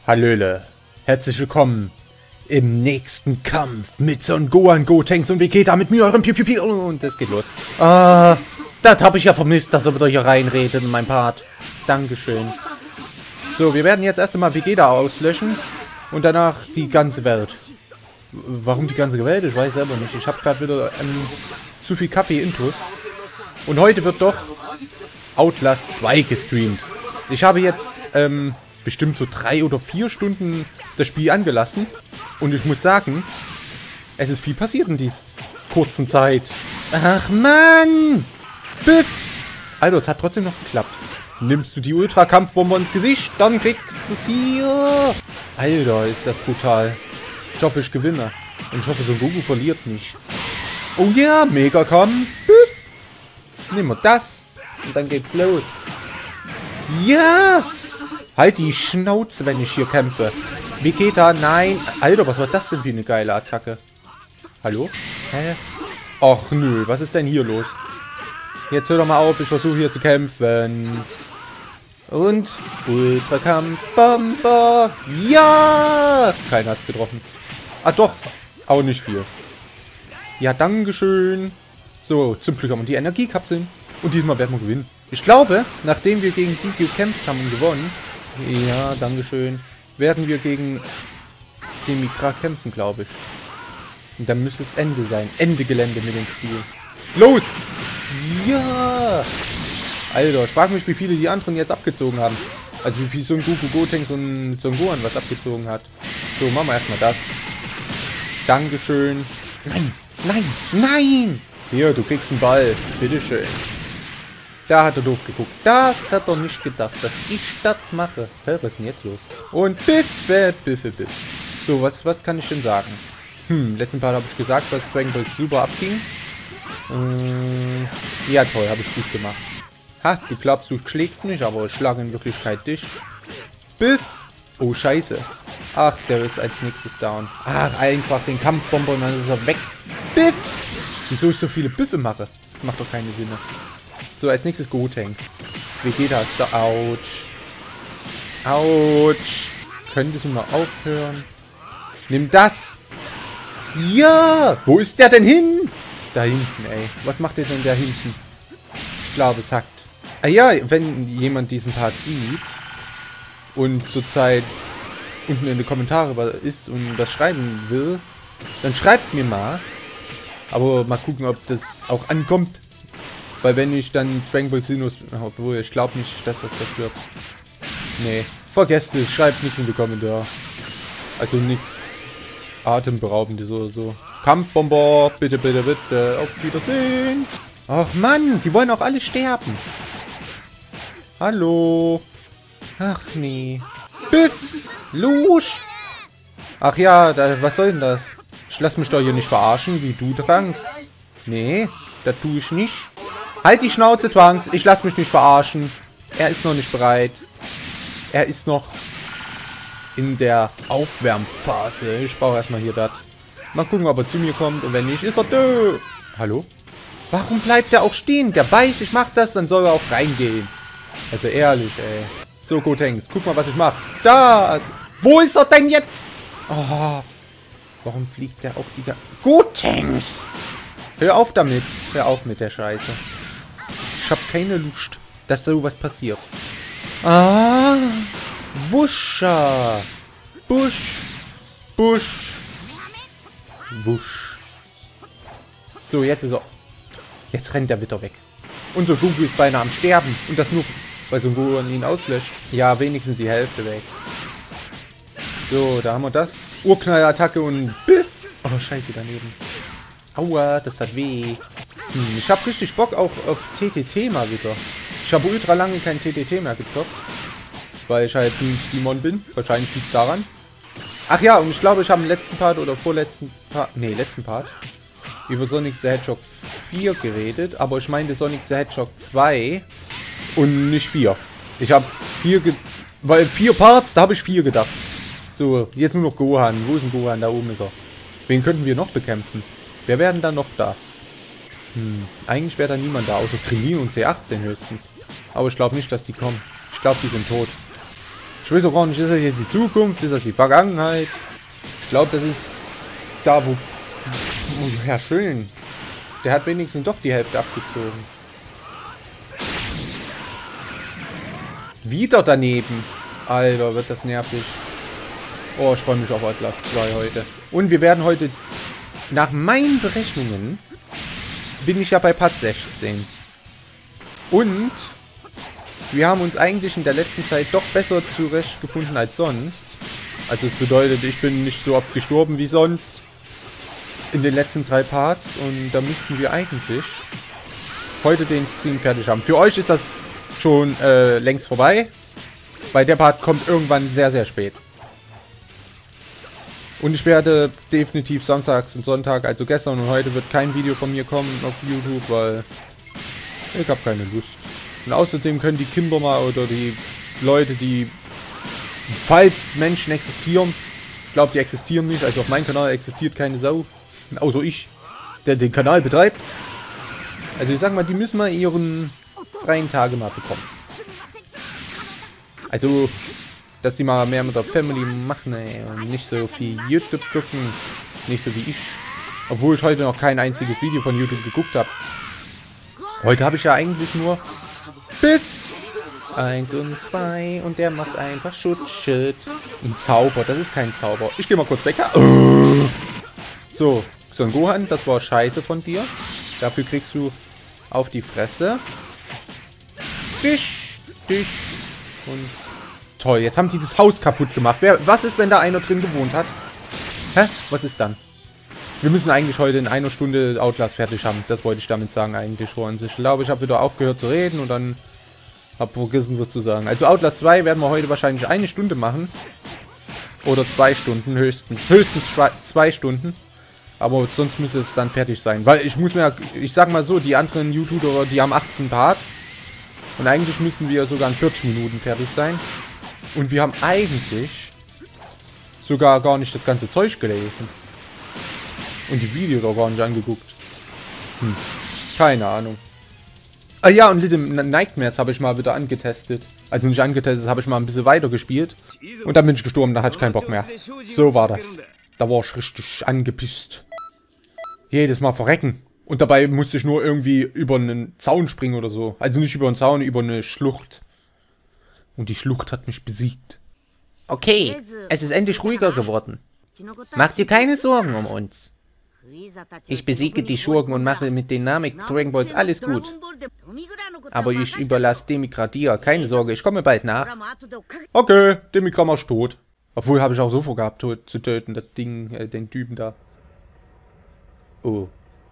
Hallöle, herzlich willkommen im nächsten Kampf mit Son Gohan, Gotenks und Vegeta mit mir, eurem Piu und es geht los. Das habe ich ja vermisst, dass er wieder hier reinredet in mein Part. Dankeschön. So, wir werden jetzt erst einmal Vegeta auslöschen und danach die ganze Welt. Warum die ganze Welt? Ich weiß selber nicht. Ich habe gerade wieder zu viel Kaffee-Intus. Und heute wird doch Outlast 2 gestreamt. Ich habe jetzt bestimmt so 3 oder 4 Stunden das Spiel angelassen. Und ich muss sagen, es ist viel passiert in dieser kurzen Zeit. Ach Mann! Biff! Alter, es hat trotzdem noch geklappt. Nimmst du die Ultra-Kampfbombe ins Gesicht, dann kriegst du es hier. Alter, ist das brutal. Ich hoffe, ich gewinne. Und ich hoffe, Son Goku verliert nicht. Oh ja, yeah, Mega-Kampf. Biff! Nehmen wir das. Und dann geht's los. Ja! Halt die Schnauze, wenn ich hier kämpfe. Vegeta, nein. Alter, was war das denn für eine geile Attacke? Hallo? Hä? Och nö, was ist denn hier los? Jetzt hör doch mal auf, ich versuche hier zu kämpfen. Und Ultrakampfbomber. Ja! Keiner hat's getroffen. Ah doch, auch nicht viel. Ja, dankeschön. So, zum Glück haben wir die Energiekapseln. Und diesmal werden wir gewinnen. Ich glaube, nachdem wir gegen die gekämpft haben und gewonnen, ja, dankeschön, werden wir gegen den Mikra kämpfen, glaube ich. Und dann müsste es Ende sein. Ende Gelände mit dem Spiel. Los! Ja! Alter, ich frage mich, wie viele die anderen jetzt abgezogen haben. Also wie viel Son Goku, Gotenks und Son Gohan was abgezogen hat. So, machen wir erstmal das. Dankeschön. Nein, nein, nein! Hier, du kriegst einen Ball. Bitteschön. Da hat er doof geguckt. Das hat er nicht gedacht, dass ich das mache. Hä, was ist denn jetzt los? Und Biffe, Biffe, Biffe. So, was kann ich denn sagen? Letzten Part habe ich gesagt, dass Dragon Ball super abging. Ja, toll, habe ich gut gemacht. Ha, du glaubst, du schlägst mich, aber ich schlage in Wirklichkeit dich. Biff! Oh, scheiße. Ach, der ist als nächstes down. Ach, einfach den Kampfbomber und dann ist er weg. Biff! Wieso ich so viele Biffe mache? Das macht doch keine Sinn. So, als nächstes Gotenks. Vegeta ist da. Autsch. Autsch. Könntest du mal aufhören? Nimm das. Ja. Wo ist der denn hin? Da hinten, ey. Was macht der denn da hinten? Ich glaube, es hackt. Ah ja, wenn jemand diesen Part sieht und zurzeit unten in die Kommentare ist und das schreiben will, dann schreibt mir mal. Aber mal gucken, ob das auch ankommt. Weil wenn ich dann Dragon Ball Sinus... Obwohl, ich glaube nicht, dass das wird. Nee. Vergesst es. Schreibt nichts in die Kommentare. Also nichts Atemberaubendes oder so. Kampfbomber. Bitte, bitte, bitte. Auf Wiedersehen. Ach Mann, die wollen auch alle sterben. Hallo. Ach nee. Biff. Lusch. Ach ja, was soll denn das? Ich lass mich doch hier nicht verarschen, wie du drangst. Nee, das tue ich nicht. Halt die Schnauze, Trunks. Ich lass mich nicht verarschen. Er ist noch nicht bereit. Er ist noch in der Aufwärmphase. Ich brauche erstmal hier das. Mal gucken, ob er zu mir kommt. Und wenn nicht, ist er dö. Hallo? Warum bleibt er auch stehen? Der weiß, ich mach das, dann soll er auch reingehen. Also ehrlich, ey. So, Gotenks, guck mal, was ich mache. Da! Wo ist er denn jetzt? Oh. Warum fliegt der auch die ganze... Gotenks! Hör auf damit. Hör auf mit der Scheiße. Ich habe keine Lust, dass sowas passiert. Ah! Wuscha! Busch! Busch! Wusch! So, jetzt ist er... Jetzt rennt er wieder weg. Und Son Goku ist beinahe am Sterben. Und das nur, weil Son Goku ihn auslöscht. Ja, wenigstens die Hälfte weg. So, da haben wir das. Urknallattacke und Biff! Oh, scheiße, daneben. Aua, das hat weh. Ich habe richtig Bock auch auf TTT mal wieder. Ich habe ultra lange kein TTT mehr gezockt. Weil ich halt ein Steamon bin. Wahrscheinlich liegt es daran. Ach ja, und ich glaube, ich habe im letzten Part oder vorletzten Part... Ne, letzten Part. Über Sonic the Hedgehog 4 geredet. Aber ich meinte Sonic the Hedgehog 2. Und nicht 4. Ich habe 4... Weil 4 Parts, da habe ich 4 gedacht. So, jetzt nur noch Gohan. Wo ist denn Gohan? Da oben ist er. Wen könnten wir noch bekämpfen? Wer werden dann noch da? Eigentlich wäre da niemand da, außer Krillin und C18 höchstens. Aber ich glaube nicht, dass die kommen. Ich glaube, die sind tot. Ich weiß auch gar nicht, ist das jetzt die Zukunft, ist das die Vergangenheit? Ich glaube, das ist da, wo... Ja, schön. Der hat wenigstens doch die Hälfte abgezogen. Wieder daneben. Alter, wird das nervig. Oh, ich freue mich auf Atlas 2 heute. Und wir werden heute, nach meinen Berechnungen, bin ich ja bei Part 16. Und wir haben uns eigentlich in der letzten Zeit doch besser zurechtgefunden als sonst. Also es bedeutet, ich bin nicht so oft gestorben wie sonst in den letzten 3 Parts. Und da müssten wir eigentlich heute den Stream fertig haben. Für euch ist das schon längst vorbei. Weil der Part kommt irgendwann sehr, sehr spät. Und ich werde definitiv samstags und Sonntag, also gestern und heute, wird kein Video von mir kommen auf YouTube, weil ich habe keine Lust. Und außerdem können die Kinder mal oder die Leute, die, falls Menschen existieren, ich glaube, die existieren nicht, also auf meinem Kanal existiert keine Sau, außer ich, der den Kanal betreibt. Also ich sag mal, die müssen mal ihren freien Tage mal bekommen. Also, dass die mal mehr mit der Family machen, ey, und nicht so viel YouTube gucken, nicht so wie ich. Obwohl ich heute noch kein einziges Video von YouTube geguckt habe. Heute habe ich ja eigentlich nur Biff 1 und 2 und der macht einfach Schutzschild. Ein Zauber, das ist kein Zauber. Ich gehe mal kurz weg. So, Son Gohan, das war scheiße von dir. Dafür kriegst du auf die Fresse. Dich und... Toll, jetzt haben die das Haus kaputt gemacht. Was ist, wenn da einer drin gewohnt hat? Hä? Was ist dann? Wir müssen eigentlich heute in 1 Stunde Outlast fertig haben. Das wollte ich damit sagen eigentlich schon. Ich glaube, ich habe wieder aufgehört zu reden und dann habe vergessen, was zu sagen. Also Outlast 2 werden wir heute wahrscheinlich 1 Stunde machen. Oder 2 Stunden höchstens. Höchstens 2 Stunden. Aber sonst müsste es dann fertig sein. Weil ich muss mir, ich sag mal so, die anderen YouTuber, die haben 18 Parts. Und eigentlich müssen wir sogar in 40 Minuten fertig sein. Und wir haben eigentlich sogar gar nicht das ganze Zeug gelesen. Und die Videos auch gar nicht angeguckt. Keine Ahnung. Ah ja, und Little Nightmares habe ich mal wieder angetestet. Also nicht angetestet, habe ich mal ein bisschen weiter gespielt. Und dann bin ich gestorben, da hatte ich keinen Bock mehr. So war das. Da war ich richtig angepisst. Jedes Mal verrecken. Und dabei musste ich nur irgendwie über einen Zaun springen oder so. Also nicht über einen Zaun, über eine Schlucht. Und die Schlucht hat mich besiegt. Okay, es ist endlich ruhiger geworden. Mach dir keine Sorgen um uns. Ich besiege die Schurken und mache mit den Namek Dragon Balls alles gut. Aber ich überlasse Demikra dir. Keine Sorge, ich komme bald nach. Okay, Demikra machst tot. Obwohl, habe ich auch so vorgehabt, zu töten, das Ding, den Typen da. Oh.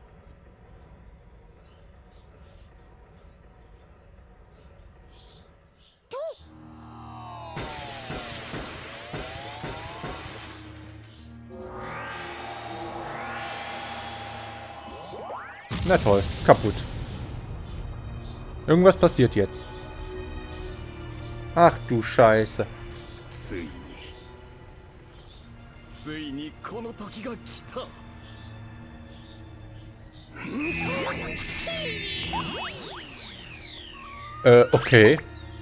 Na toll, kaputt. Irgendwas passiert jetzt. Ach du Scheiße. Okay.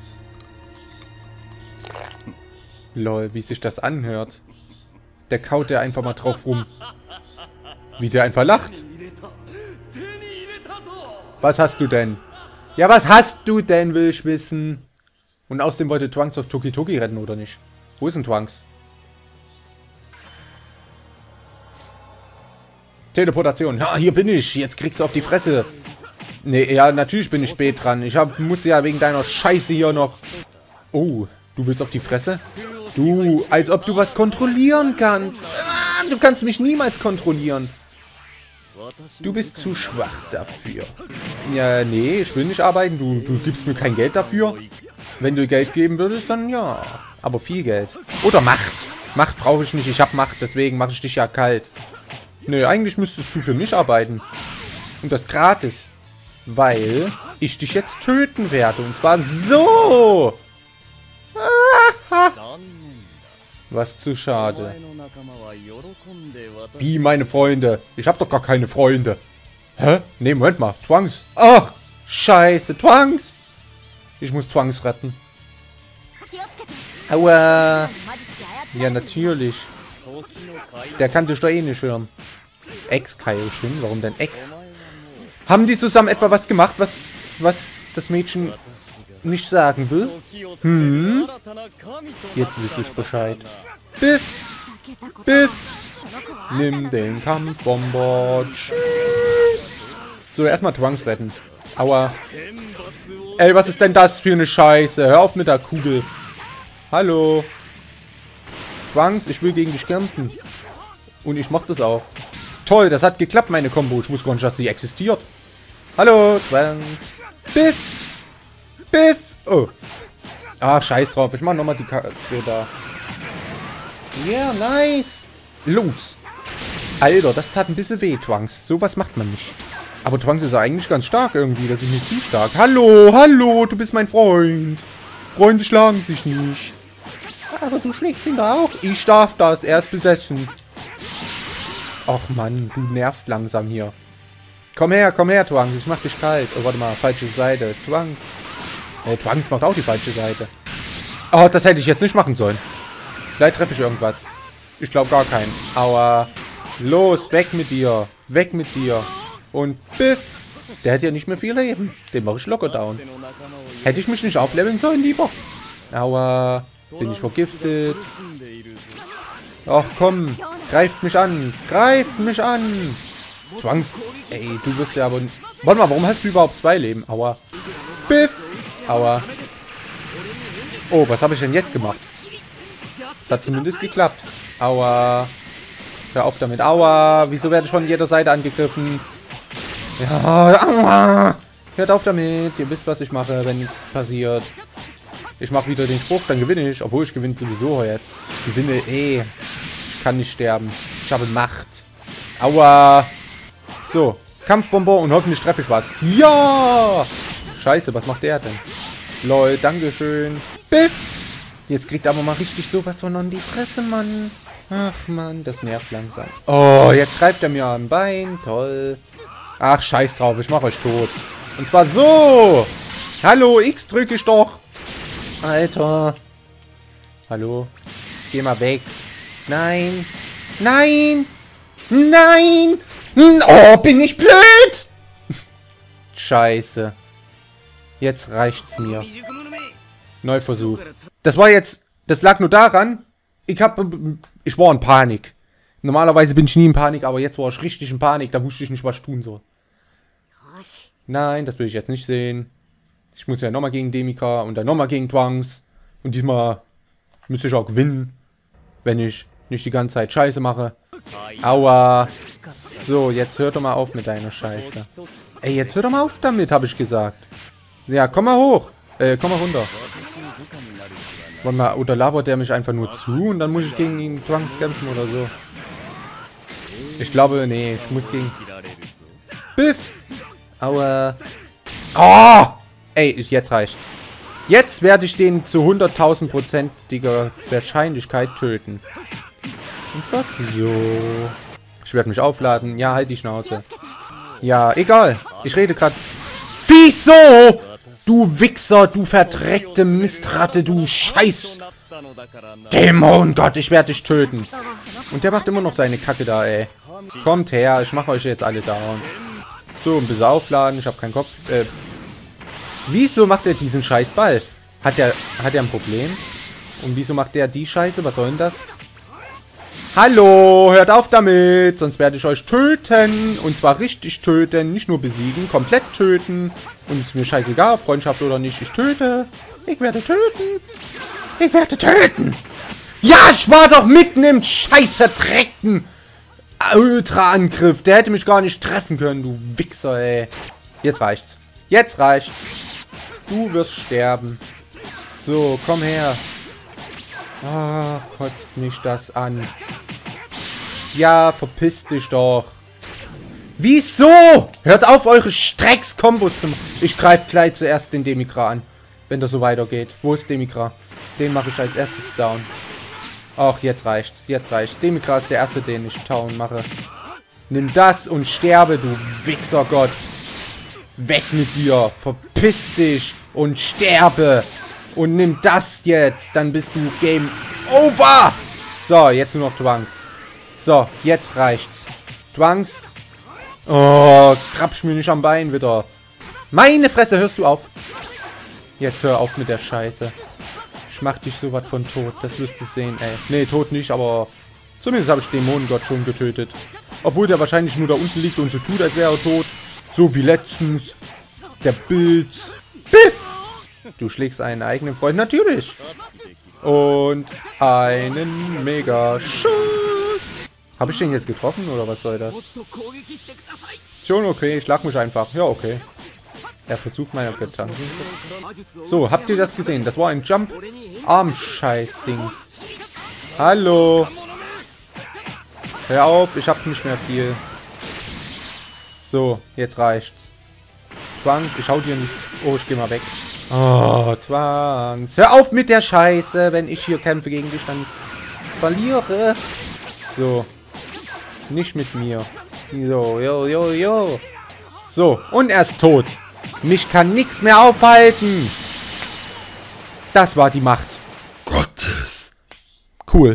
Lol, wie sich das anhört. Der kaut der einfach mal drauf rum. Wie der einfach lacht. Was hast du denn? Ja, was hast du denn, will ich wissen. Und außerdem wollte Trunks auf Toki Toki retten, oder nicht? Wo ist denn Trunks? Teleportation. Ja, hier bin ich. Jetzt kriegst du auf die Fresse. Nee, ja, natürlich bin ich spät dran. Muss ja wegen deiner Scheiße hier noch... Oh, du willst auf die Fresse? Du, als ob du was kontrollieren kannst. Ah, du kannst mich niemals kontrollieren. Du bist zu schwach dafür. Ja, nee, ich will nicht arbeiten. Du gibst mir kein Geld dafür. Wenn du Geld geben würdest, dann ja. Aber viel Geld. Oder Macht. Macht brauche ich nicht. Ich habe Macht, deswegen mache ich dich ja kalt. Nö, eigentlich müsstest du für mich arbeiten. Und das gratis. Weil ich dich jetzt töten werde. Und zwar so. Was zu schade. Wie meine Freunde? Ich habe doch gar keine Freunde. Hä? Nee, Moment mal. Trunks. Ach, scheiße. Trunks. Ich muss Trunks retten. Aua. Ja, natürlich. Der kann dich doch eh nicht hören. Ex-Kaioshin? Warum denn Ex? Haben die zusammen etwa was gemacht, was das Mädchen nicht sagen will? Hm? Jetzt wüsste ich Bescheid. Biff! Biff! Nimm den Kampfbomber. Tschüss! So, erstmal Trunks retten. Aua. Ey, was ist denn das für eine Scheiße? Hör auf mit der Kugel. Hallo. Trunks, ich will gegen dich kämpfen. Und ich mach das auch. Toll, das hat geklappt, meine Combo. Ich wusste gar nicht, dass sie existiert. Hallo, Trunks. Biff. Biff. Oh. Ah, scheiß drauf. Ich mach nochmal die Karte da. Ja, yeah, nice. Los. Alter, das tat ein bisschen weh, Trunks. Sowas macht man nicht. Aber Trunks ist ja eigentlich ganz stark irgendwie. Das ist nicht zu stark. Hallo, hallo, du bist mein Freund. Freunde schlagen sich nicht. Aber du schlägst ihn da auch. Ich darf das. Er ist besessen. Ach Mann, du nervst langsam hier. Komm her, Trunks. Ich mach dich kalt. Oh, warte mal. Falsche Seite. Trunks. Trunks macht auch die falsche Seite. Oh, das hätte ich jetzt nicht machen sollen. Vielleicht treffe ich irgendwas. Ich glaube gar keinen. Aua. Los, weg mit dir. Weg mit dir. Und Biff. Der hat ja nicht mehr viel Leben. Den mache ich locker down. Hätte ich mich nicht aufleveln sollen, lieber? Aua. Bin ich vergiftet. Ach komm. Greift mich an. Greift mich an. Trunks. Ey, du wirst ja aber... Warte mal, warum hast du überhaupt 2 Leben? Aua. Biff. Aua. Oh, was habe ich denn jetzt gemacht? Das hat zumindest geklappt. Aua. Hör auf damit. Aua. Wieso werde ich von jeder Seite angegriffen? Ja, aua. Hört auf damit. Ihr wisst, was ich mache, wenn nichts passiert. Ich mache wieder den Spruch, dann gewinne ich. Obwohl, ich gewinne sowieso jetzt. Ich gewinne eh. Ich kann nicht sterben. Ich habe Macht. Aua. So. Kampfbomber und hoffentlich treffe ich was. Ja! Scheiße, was macht der denn? Lol, dankeschön. Biff! Jetzt kriegt aber mal richtig sowas von an die Fresse, Mann. Ach, Mann, das nervt langsam. Oh, jetzt greift er mir am Bein. Toll. Ach, scheiß drauf, ich mach euch tot. Und zwar so. Hallo, X drücke ich doch. Alter. Hallo. Geh mal weg. Nein. Nein. Nein. Oh, bin ich blöd. Scheiße. Jetzt reicht's mir. Neuversuch. Das war jetzt... Das lag nur daran, ich war in Panik. Normalerweise bin ich nie in Panik, aber jetzt war ich richtig in Panik. Da wusste ich nicht, was ich tun soll. Nein, das will ich jetzt nicht sehen. Ich muss ja nochmal gegen Demika und dann nochmal gegen Trunks. Und diesmal müsste ich auch gewinnen, wenn ich nicht die ganze Zeit Scheiße mache. Aua. So, jetzt hör doch mal auf mit deiner Scheiße. Ey, jetzt hör doch mal auf damit, habe ich gesagt. Ja, komm mal hoch. Komm mal runter. Warte mal, oder labert der mich einfach nur zu und dann muss ich gegen ihn Trunks kämpfen oder so. Ich glaube, nee, ich muss gegen... Biff! Aua. Oh! Ey, jetzt reicht's. Jetzt werde ich den zu 100.000%iger Wahrscheinlichkeit töten. Und zwar so. Ich werde mich aufladen. Ja, halt die Schnauze. Ja, egal. Ich rede gerade... Wieso? Du Wichser, du verdreckte Mistratte, du Scheiß... Dämongott, ich werde dich töten. Und der macht immer noch seine Kacke da, ey. Kommt her, ich mache euch jetzt alle down. So, ein bisschen aufladen, ich habe keinen Kopf. Wieso macht er diesen scheiß Ball? Hat er ein Problem? Und wieso macht der die Scheiße? Was soll denn das? Hallo, hört auf damit, sonst werde ich euch töten. Und zwar richtig töten, nicht nur besiegen, komplett töten. Und ist mir scheißegal, Freundschaft oder nicht, ich töte. Ich werde töten. Ich werde töten. Ja, ich war doch mitten im scheiß verdreckten Ultra-Angriff. Der hätte mich gar nicht treffen können, du Wichser, ey. Jetzt reicht's. Jetzt reicht's. Du wirst sterben. So, komm her. Ah, kotzt mich das an. Ja, verpiss dich doch. Wieso? Hört auf, eure Strecks-Kombos zu machen. Ich greife gleich zuerst den Demikra an, wenn das so weitergeht. Wo ist Demikra? Den mache ich als erstes down. Ach, jetzt reicht's. Jetzt reicht's. Demikra ist der erste, den ich down mache. Nimm das und sterbe, du Wichsergott. Weg mit dir. Verpiss dich und sterbe. Und nimm das jetzt. Dann bist du Game Over. So, jetzt nur noch Trunks. So, jetzt reicht's. Trunks. Oh, krabsch mir nicht am Bein wieder. Meine Fresse, hörst du auf? Jetzt hör auf mit der Scheiße. Ich mach dich sowas von tot. Das wirst du sehen, ey. Nee, tot nicht, aber zumindest habe ich den Dämonengott schon getötet. Obwohl der wahrscheinlich nur da unten liegt und so tut, als wäre er tot. So wie letztens. Der Pilz. Biff! Du schlägst einen eigenen Freund, natürlich. Und einen Mega-Schuss. Habe ich den jetzt getroffen, oder was soll das? Schon okay, ich schlag mich einfach. Ja, okay. Er versucht meine Gedanken. So, habt ihr das gesehen? Das war ein Jump-Arm-Scheiß-Dings. Hallo. Hör auf, ich hab nicht mehr viel. So, jetzt reicht's. Trunks, ich hau dir nicht... Oh, ich geh mal weg. Oh, Trunks. Hör auf mit der Scheiße, wenn ich hier kämpfe gegen dich, dann verliere. So. Nicht mit mir. Jo. So, und er ist tot. Mich kann nichts mehr aufhalten. Das war die Macht Gottes. Cool.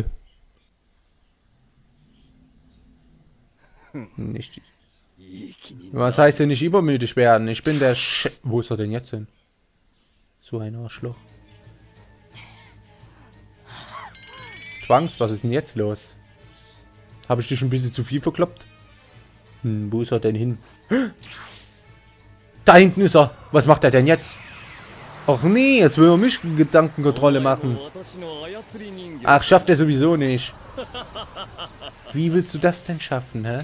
Nicht. Was heißt denn nicht übermütig werden? Ich bin der Wo ist er denn jetzt hin? So ein Arschloch. Trunks, was ist denn jetzt los? Habe ich dich ein bisschen zu viel verkloppt? Wo ist er denn hin? Da hinten ist er. Was macht er denn jetzt? Ach nee, jetzt will er mich Gedankenkontrolle machen. Ach, schafft er sowieso nicht. Wie willst du das denn schaffen, hä?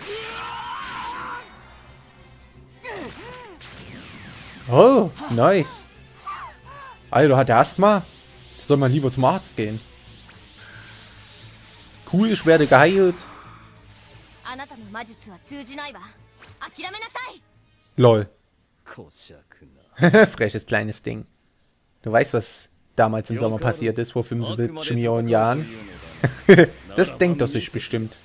Oh, nice. Alter, hat der Asthma? Soll man lieber zum Arzt gehen. Cool, ich werde geheilt. Lol. Freches kleines Ding. Du weißt, was damals im Sommer passiert ist, vor 75 Millionen Jahren. Das denkt er sich bestimmt.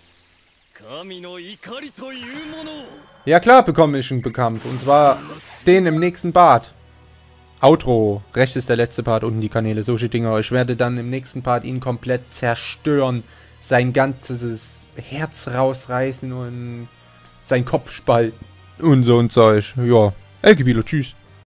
Ja klar bekomme ich einen Kampf. Und zwar den im nächsten Part. Outro. Rechts ist der letzte Part, unten die Kanäle, solche Dinger. Ich werde dann im nächsten Part ihn komplett zerstören. Sein ganzes Herz rausreißen und sein Kopf spalten. Und so ein Zeug. Ja. Elgebilo, tschüss.